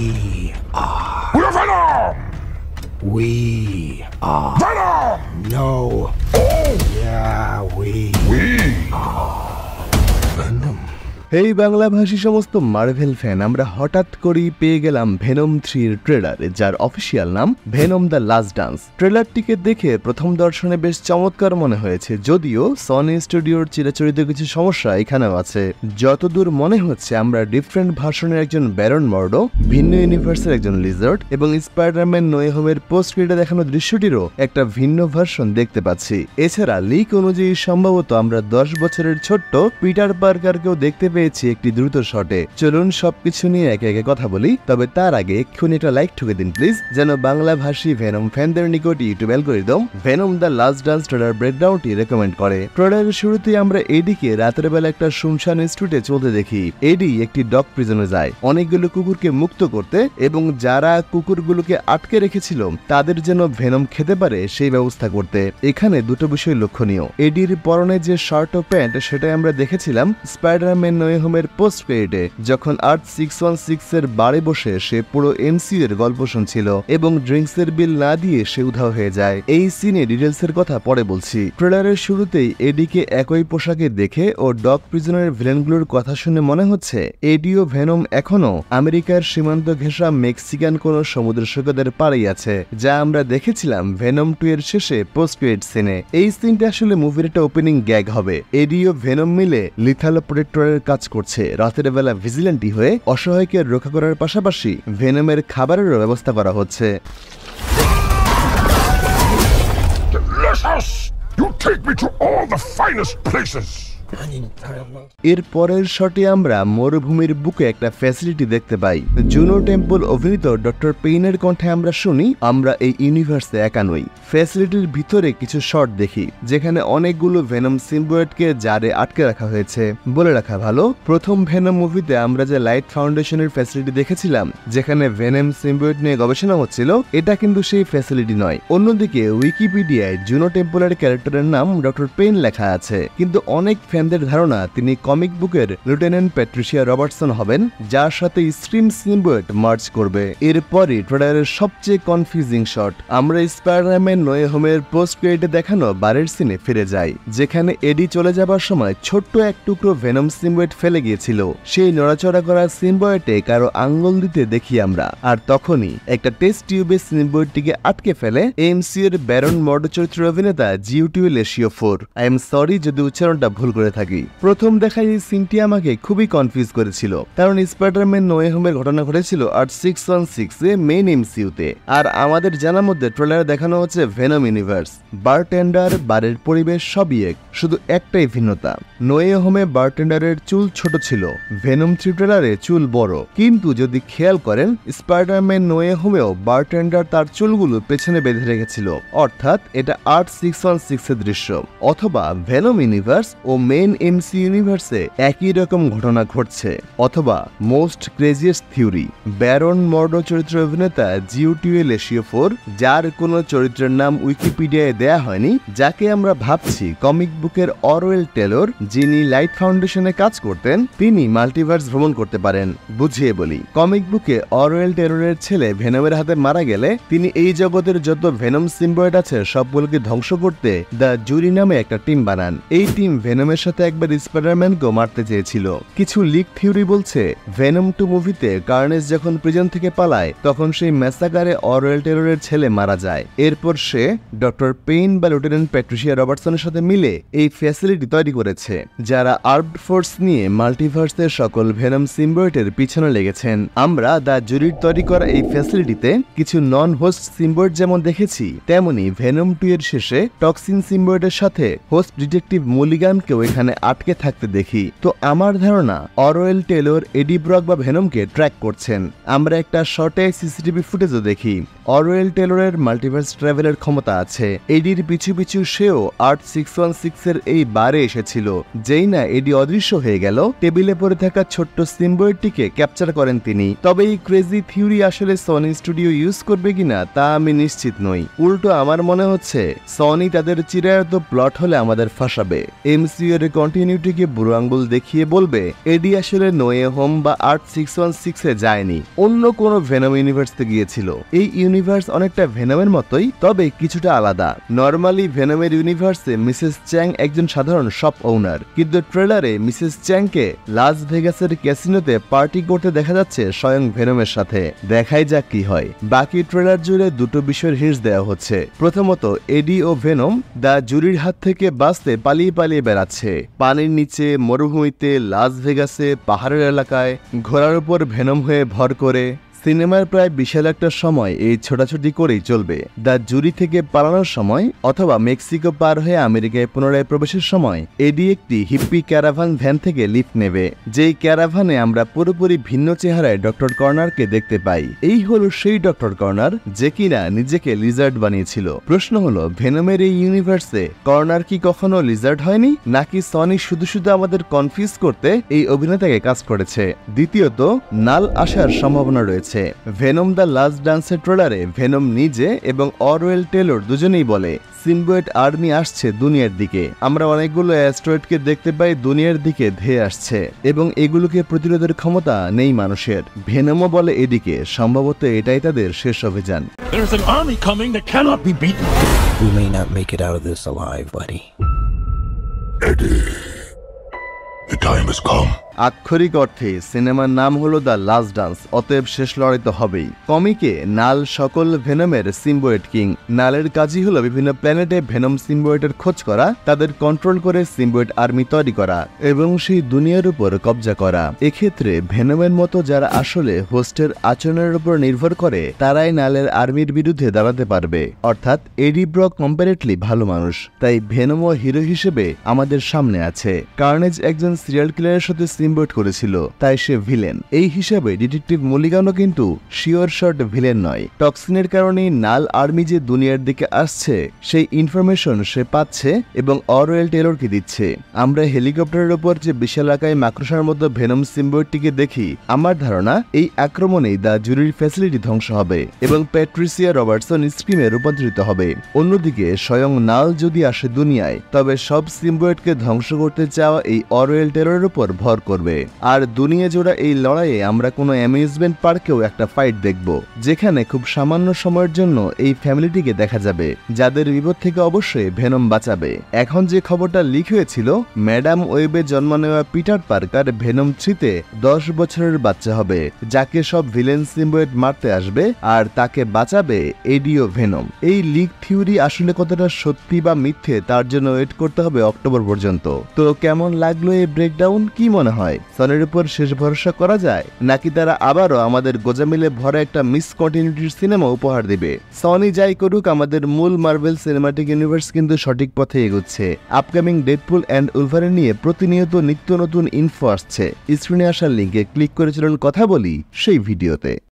We're Venom! We are Venom! no. Oh! Yeah, we are Venom. এই বাংলা ভাষী সমস্ত Marvel fan আমরা হঠাৎ করেই পেয়ে গেলাম ভেনম 3-এর ট্রেলার, যার অফিসিয়াল নাম ভেনম দ্য লাস্ট ডান্স। ট্রেলারটিকে দেখে প্রথম দর্শনে বেশ চমৎকার মনে হয়েছে, যদিও সনি স্টুডিওর চিরাচরিত কিছু সমস্যা এখানেও আছে। যতদূর মনে হচ্ছে আমরা ডিফারেন্ট ভার্সনের একজন ব্যারন মর্ডো, ভিন্ন ইউনিভার্সের একজন লিজার্ড এবং স্পাইডারম্যান নো ওয়ে হোমের পোস্ট ক্রেডিটে দেখানো দৃশ্যটিরও একটা ভিন্ন ভার্সন দেখতে পাচ্ছি। এছাড়া লিক অনুযায়ী সম্ভবত আমরা 10 বছরের ছোট্ট পিটার পার্কারকেও দেখতে পেয়েছি একটি দ্রুত শটে। চলুন সবকিছু নিয়ে একে একে কথা বলি, তবে তার আগে এক্ষুনি একটা লাইক ঠুকে দিন প্লিজ, যেন বাংলা ভাষী ভেনম ফ্যানদের নিকট YouTube algorithm Venom the last dance trailer ব্রেকডাউনটি রেকমেন্ড করে। ট্রেলারের শুরুতেই আমরা এডিকে রাতের বেলা একটা শুনশান স্ট্রিটে চলতে দেখি। এডি একটি ডগ প্রিজনে যায় অনেকগুলো কুকুরকে মুক্ত করতে এবং যারা কুকুরগুলোকে আটকে রেখেছিল তাদের যেন ভেনম খেতে পারে সেই ব্যবস্থা করতে। এখানে দুটো বিষয় লক্ষণীয়। এডির পরনে যে শার্ট ও প্যান্ট সেটাই আমরা দেখেছিলাম স্পাইডারম্যান নো ওয়ে হোমের পোস্ট ক্রেডিটে, যখন আর্থ 616 এর বারে বসে সে পুরো এমসিইউ এর গল্প শুনছিল এবং ড্রিঙ্কসের বিল না দিয়ে সে উধাও হয়ে যায়। এই সিনে ডিটেলস এর কথা পরে বলছি। ট্রেলারের শুরুতেই এডিকে একই পোশাকে দেখে ও ডগ প্রিজনের ভিলেনগুলোর কথা শুনে মনে হচ্ছে এডি ও ভেনম এখনো আমেরিকার সীমান্ত ঘেঁষা মেক্সিকান কোন সমুদ্র সৈকতের পাড়েই আছে, যা আমরা দেখেছিলাম ভেনম 2 এর শেষে পোস্ট ক্রেডিট সিনে। এই সিনটা আসলে মুভির একটা ওপেনিং গ্যাগ হবে। এডি ও ভেনম মিলে লিথাল প্রোটেক্টরের কাজ করছে, রাতের বেলা ভিজিল্যান্টি হয়ে অসহায়কে রক্ষা করার পাশাপাশি ভেনমের খাবারেরও ব্যবস্থা করা হচ্ছে। delicious! You take me to all the finest places! এর পরের শটে আমরা মরুভূমির বুকে একটা ফ্যাসিলিটি দেখতে পাই। জুনো টেম্পল অভিনীত ডক্টর পেইনের কণ্ঠে আমরা শুনি আমরা এই ইউনিভার্সে একা নই। ফ্যাসিলিটির ভিতরে কিছু শট দেখি যেখানে অনেকগুলো ভেনম সিম্বিয়েটকে জারে আটকে রাখা হয়েছে। বলে রাখা ভালো, প্রথম ভেনম মুভিতে আমরা যে লাইট ফাউন্ডেশনের ফ্যাসিলিটি দেখেছিলাম যেখানে ভেনম সিম্বিয়েট নিয়ে গবেষণা হচ্ছিল, এটা কিন্তু সেই ফ্যাসিলিটি নয়। অন্যদিকে উইকিপিডিয়ায় জুনো টেম্পলের ক্যারেক্টারের নাম ডক্টর পেইন লেখা আছে, কিন্তু অনেক ফ্যানদের ধারণা তিনি কমিক বুকের লিউটেন্যান্ট প্যাট্রিশিয়া রবার্টসন হবেন, যার সাথে স্ক্রিন সিম্বিয়েট মার্জ করবে। এরপরই ট্রেলারের সবচেয়ে কনফিউজিং শট, আমরা স্পাইডারম্যান নো ওয়ে হোমের পোস্ট ক্রেডিটে দেখানো বারের সিনে ফিরে যাই, যেখানে এডি চলে যাবার সময় ছোট্ট এক টুকরো ভেনম সিম্বিয়েট ফেলে গিয়েছিল। সেই নড়াচড়া করা সিম্বিয়েটে কারো আঙ্গুল দিতে দেখি আমরা, আর তখনই একটা টেস্ট টিউবে সিম্বিয়েটটিকে আটকে ফেলে এমসিইউ এর ব্যারন মর্ডো চরিত্রের অভিনেতা জিউটিউ লেশিও 4। আই এম সরি যদি উচ্চারণটা ভুল করে থাকি। প্রথম দেখায় এই সিনটি আমাকে খুবই কনফিউজ করেছিল, কারণ স্পাইডারম্যান নো ওয়ে হোমের ঘটনা ঘটেছিল আর্থ 616 এ মেইন এমসিইউতে, আর আমাদের জানার মধ্যে ট্রেলারে দেখানো হচ্ছে ভেনম ইউনিভার্স। বারটেন্ডার, বারের পরিবেশ সবই এক, শুধু একটাই ভিন্নতা, নো ওয়ে হোমে বারটেন্ডারের চুল ছোট ছিল, ভেনম 3 ট্রেলারে চুল বড়। কিন্তু যদি খেয়াল করেন স্পাইডারম্যান নো ওয়ে হোমেও বারটেন্ডার তার চুলগুলো পেছনে বেঁধে রেখেছিল, অর্থাৎ এটা আর্থ 616 এর দৃশ্য। অথবা ভেনম ইউনিভার্স ও মেইন এমসি ইউনিভার্সে একই রকম ঘটনা ঘটছে। অথবা most craziest theory, Baron Mordo চরিত্রের অভিনেতা জিউটিউ লেশিও 4, যার কোনো চরিত্রের নাম উইকিপিডিয়ায় দেয়া হয়নি, যাকে আমরা ভাবছি কমিক বুকের অরওয়েল টেলর, যিনি লাইট ফাউন্ডেশনে কাজ করতেন, তিনি মাল্টিভার্স ভ্রমণ করতে পারেন। বুঝিয়ে বলি, কমিক বুকে অরওয়েল টেলরের ছেলে ভেনমের হাতে মারা গেলে তিনি এই জগতের যত ভেনম সিম্বিয়েট আছে সবগুলোকে ধ্বংস করতে দ্য জুরি নামে একটা টিম বানান। এই টিম ভেনমের সাথে একবার স্পাইডারম্যানকেও মারতে চেয়েছিল। কিছু লিক থিওরি বলছে ভেনম 2 মুভিতে কার্নেজ যখন প্রিজন থেকে পালায় তখন সেই ম্যাসাকারে অরওয়েল টেলরের ছেলে মারা যায়। এরপর সে ডক্টর পেইন বা লিউটেন্যান্ট প্যাট্রিশিয়া রবার্টসনের সাথে মিলে এই ফ্যাসিলিটি তৈরি করেছে, যারা আর্মড ফোর্স নিয়ে মাল্টিভার্সের সকল ভেনম সিম্বিয়েটের পিছনে লেগেছেন। আমরা দ্য জুরির তৈরি করা এই ফ্যাসিলিটিতে কিছু নন হোস্ট সিম্বিয়েট যেমন দেখেছি, তেমনি ভেনম 2 এর শেষে টক্সিন সিম্বিয়েটের সাথে হোস্ট ডিটেকটিভ মুলিগানকেও এখানে আটকে থাকতে দেখি। তো আমার ধারণা অরওয়েল টেলর এডি ব্রক বা ভেনমকে ট্র্যাক করছেন। আমরা একটা শর্টে সিসিটিভি ফুটেজও দেখি। অরওয়েল টেলরের মাল্টিভার্স ট্রাভেলের ক্ষমতা আছে, এডির পিছু পিছু সেও আর্থ 616 এর এই বারে এসেছিল। যেই না এডি অদৃশ্য হয়ে গেল, টেবিলে পড়ে থাকা ছোট্ট সিম্বিয়েটটিকে ক্যাপচার করেন তিনি। তবে এই ক্রেজি থিওরি আসলে সনি স্টুডিও ইউজ করবে কিনা তা আমি নিশ্চিত নই। উল্টো আমার মনে হচ্ছে সনি তাদের চিরায়ত প্লট হলে আমাদের ফাঁসাবে। এমসিইউ এর ইউনিভার্সের কন্টিনিউটিকে বুড়ো আঙ্গুল দেখিয়ে বলবে এডি আসলে নোয়ে হোম বা আর্ট 616-এ যায়নি, অন্য কোনো ভেনম ইউনিভার্সে গিয়েছিল। এই ইউনিভার্স অনেকটা ভেনমের মতোই, তবে কিছুটা আলাদা। নর্মালি ভেনমের ইউনিভার্সে মিসেস চ্যাং একজন সাধারণ শপ ওনার, কিন্তু ট্রেলারে মিসেস চ্যাংকে লাস ভেগাসের ক্যাসিনোতে পার্টি করতে দেখা যাচ্ছে স্বয়ং ভেনমের সাথে। দেখাই যাক কি হয়। বাকি ট্রেলার জুড়ে দুটো বিষয়ের হিন্টস দেওয়া হচ্ছে। প্রথমত, এডি ও ভেনম দা জুরির হাত থেকে বাঁচতে পালিয়ে পালিয়ে বেড়াচ্ছে। পানির নিচে, মরুভূমিতে, লাস ভেগাসে, পাহাড়ের এলাকায় ঘোড়ার উপর ভেনম হয়ে ভর করে। সিনেমার প্রায় বিশাল একটা সময় এই ছোটাছুটি করেই চলবে। দ্য জুরি থেকে পালানোর সময় অথবা মেক্সিকো পার হয়ে আমেরিকায় পুনরায় প্রবেশের সময় এডি একটি হিপ্পি ক্যারাভান ভ্যান থেকে লিফট নেবে, যেই ক্যারাভানে আমরা পুরোপুরি ভিন্ন চেহারায় ডক্টর কর্নারকে দেখতে পাই। এই হলো সেই ডক্টর কর্নার যে কিনা নিজেকে লিজার্ড বানিয়েছিল। প্রশ্ন হলো, ভেনমের এই ইউনিভার্সে কর্নার কি কখনো লিজার্ড হয়নি, নাকি সনি শুধু শুধু আমাদের কনফিউজ করতে এই অভিনেতাকে কাজ করেছে? দ্বিতীয়ত, নাল আসার সম্ভাবনা রয়েছে। ভেনম দ্য লাস্ট ডান্সের ট্রেলারে ভেনম নিজে এবং অরওয়েল টেলর দুজনেই বলে সিম্বয়েট আর্মি আসছে দুনিয়ার দিকে। আমরা অনেকগুলো অ্যাস্ট্রয়েডকে দেখতে পাই দুনিয়ার দিকে ধেয়ে আসছে, এবং এগুলোকে প্রতিরোধের ক্ষমতা নেই মানুষের। ভেনমও বলে এদিকে সম্ভবত এটাই তাদের শেষ অভিযান। There's an army coming that cannot be beaten. We may not make it out of this alive, buddy. Eddie, the time has come. আক্ষরিক অর্থে সিনেমার নাম হলো দ্য লাস্ট ডান্স, অতএব শেষ লড়াই তো হবেই। কমিকে নাল সকল ভেনমের সিম্বয়েট কিং। নালের কাজই হলো বিভিন্ন প্ল্যানেটে ভেনম সিম্বয়েটের খোঁজ করা, তাদের কন্ট্রোল করে সিম্বয়েট আর্মি তৈরি করা এবং সেই দুনিয়ার উপর কবজা করা। এক্ষেত্রে ভেনমের মতো যারা আসলে হোস্টের আচরণের উপর নির্ভর করে, তারাই নালের আর্মির বিরুদ্ধে দাঁড়াতে পারবে। অর্থাৎ এডি ব্রক কম্পারেটলি ভালো মানুষ, তাই ভেনমও হিরো হিসেবে আমাদের সামনে আছে। কার্নেজ একজন সিরিয়াল কিলারের সাথে সিম্বয়েট করেছিল, তাই সে ভিলেন। এই হিসাবে ডিটেকটিভ মলিগানও কিন্তু শিওর শট ভিলেন নয়। টক্সিনের কারণে নাল আর্মি যে দুনিয়ার দিকে আসছে সেই ইনফরমেশন সে পাচ্ছে এবং অরওয়েল টেলরকে দিচ্ছে। আমরা হেলিকপ্টারের উপর যে বিশাল আকায় মাকড়সার মতো ভেনম সিম্বয়েটটিকে দেখি, আমার ধারণা এই আক্রমণেই দ্য জুরির ফ্যাসিলিটি ধ্বংস হবে এবং প্যাট্রিসিয়া রবার্টসন স্ক্রিমে রূপান্তরিত হবে। অন্যদিকে স্বয়ং নাল যদি আসে দুনিয়ায়, তবে সব সিম্বয়েটকে ধ্বংস করতে চাওয়া এই অরওয়েল টেলরের উপর ভর করবে। আর দুনিয়া জোড়া এই লড়াইয়ে আমরা কোনো অ্যামিউজমেন্ট পার্কেও একটা ফাইট দেখব, যেখানে খুব সামান্য সময়ের জন্য এই ফ্যামিলিটিকে দেখা যাবে, যাদের বিপদ থেকে অবশ্যই ভেনম বাঁচাবে। এখন যে খবরটা লিক হয়েছিল, ম্যাডাম ওয়েবে জন্ম নেওয়া পিটার পার্কার ভেনম 3-তে 10 বছরের বাচ্চা হবে, যাকে সব ভিলেন সিম্বয়েট মারতে আসবে আর তাকে বাঁচাবে এডিও ভেনম। এই লিক থিওরি আসলে কতটা সত্যি বা মিথ্যে তার জন্য ওয়েট করতে হবে অক্টোবর পর্যন্ত। তো কেমন লাগলো এই ব্রেকডাউন? কি মনে হয়, সনির উপর শেষ ভরসা করা যায়, নাকি তারা আবারও আমাদের গোজামিলে ভরা একটা মিস কন্টিনিউটির সিনেমা উপহার দিবে? সনি যাই করুক, আমাদের মূল মার্ভেল সিনেমাটিক ইউনিভার্স কিন্তু সঠিক পথে এগোচ্ছে। আপকামিং ডেডপুল অ্যান্ড উলভারিন নিয়ে প্রতিনিয়ত নিত্য নতুন ইনফো আসছে। স্ক্রিনে আসার লিঙ্কে ক্লিক করে চলুন কথা বলি সেই ভিডিওতে।